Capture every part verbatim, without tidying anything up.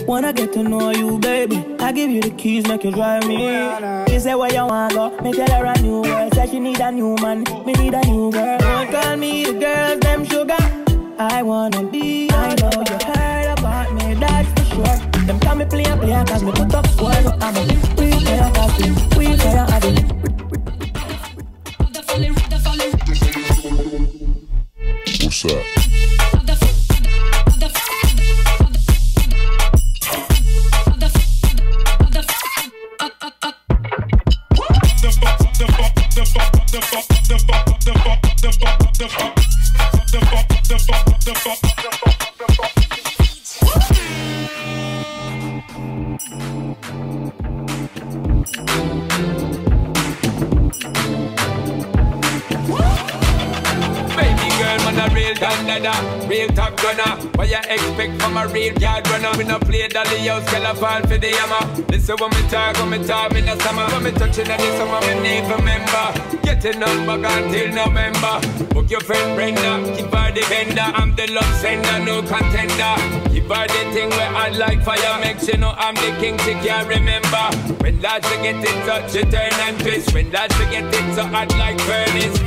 Wanna get to know you, baby. I give you the keys, make you drive me. You say where you wanna go, me tell her a new girl. Say she need a new man, me need a new girl. Don't call me the girls, them sugar. I wanna be, I know you heard about me, that's for sure. Them call me play and play, cause me put up score. So I'm a we fire coffee, we fire addict. What's up? Real top gunner, what you expect from a real yard runner? We no play dolly house, girl a fall for the hammer. Listen when me talk, when me talk in the summer. When me touching on the summer, me need remember. Getting on back until November. Book your friend Brenda, keep her the vendor. I'm the love sender, no contender. Keep her the thing where I like fire. Make sure know I'm the king, she can't remember. When lads we get it touch, she turn and twist. When lads we get it so hot like furnace.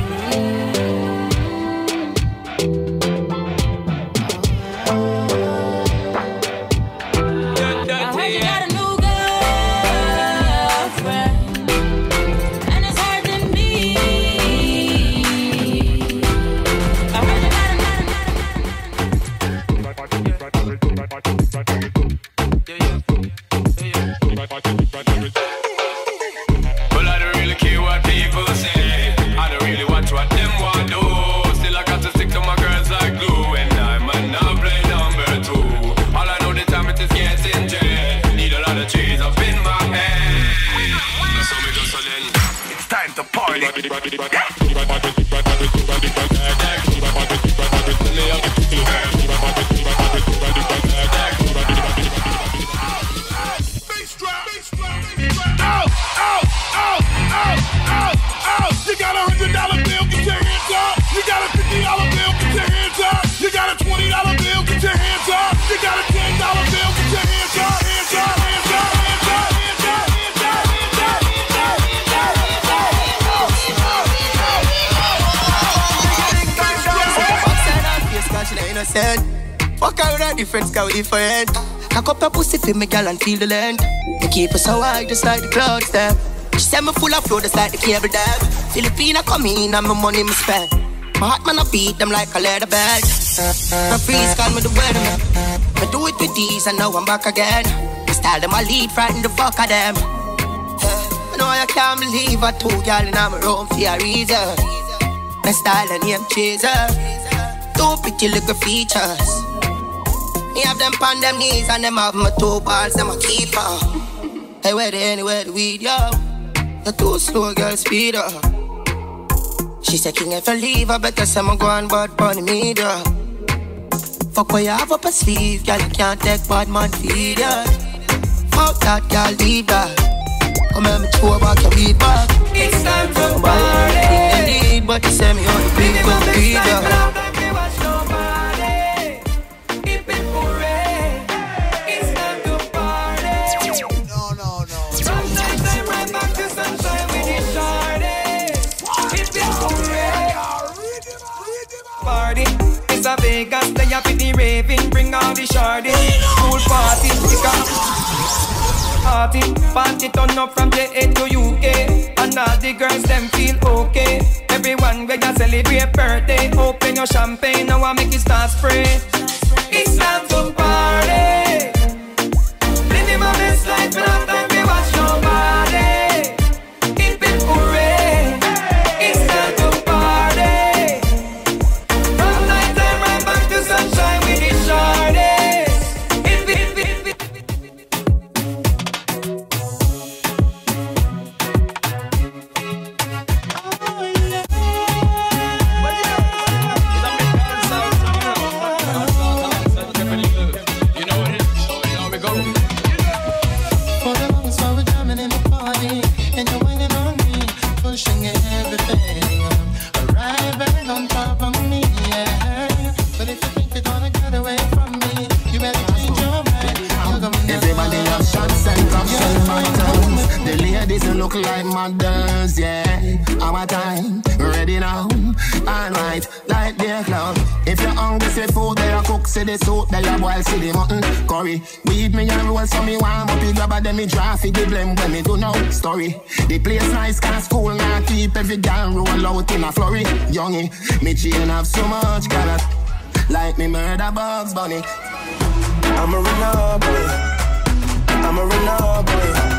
Fuck out with difference, cause we different. Cock up your pussy for me, girl, and feel the length. You keep us so high, just like the clouds, them. She said me full of flow, just like the cable dam. Filipina come in, and my money me spend. My heart man, I beat them like a leather belt. My freeze, call me the weatherman. I do it with these, and now I'm back again. I style them, I lead, frighten the fuck of them. I know I can't believe I two girl in my room for a reason. My style and name chaser. Two pretty little features. Me have them on them knees and them have my two balls, them a keeper. Hey, where they anywhere the weed, yo? The too slow, girl, speed up. She said, King, if I leave, I better say I'm going bad bunny me, though. Fuck what you have up a sleeve, girl, you can't take bad man feed, yeah. Fuck that, girl, leave that. Come here, me throw back your weed back. It's time to party. Indeed, but you say me on the big one, breathe, yeah. It's a Vegas, they have the raving, bring all the sharding. Pool party, pick up party, party turn up from J A to U K. And all the girls, them feel okay. Everyone where you celebrate birthday. Open your champagne, now I make it start spray. It's time to party. Living my best life, but not time to watch nobody. Keep it hooray. It's time to party. From night time right back to sunshine with the shorties. It, it, it, it. look like mothers, yeah. Our time, ready now. Alright, like their cloud. If you're hungry, say food, they are cook, say the soup, they are boil, say the mutton, curry. Weed me and roll, so me warm up, you grab a them, me draft, it, the blame when me do no story. The place nice, cause school, now keep every girl roll out in a flurry. Youngie, me chain have so much color, like me murder Bugs Bunny. I'm a runner boy, I'm a runner boy.